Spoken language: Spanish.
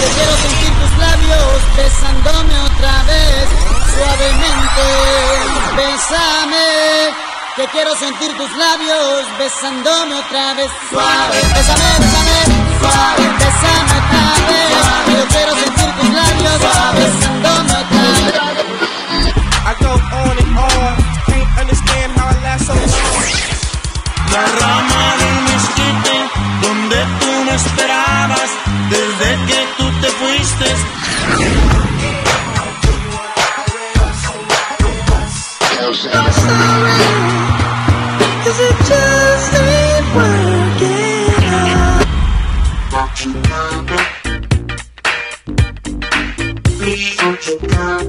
quiero sentir tus labios besándome otra vez, suavemente. Bésame, que quiero sentir tus labios besándome otra vez, suave. Bésame, bésame, suave. Bésame otra vez, suave. Yo quiero sentir tus labios besándome otra vez. I go on and on, can't understand how I last so long. La rama del mezquite, donde tú me esperabas, desde que tú te fuiste. I'm sorry, 'cause it just ain't working out. Please don't you come.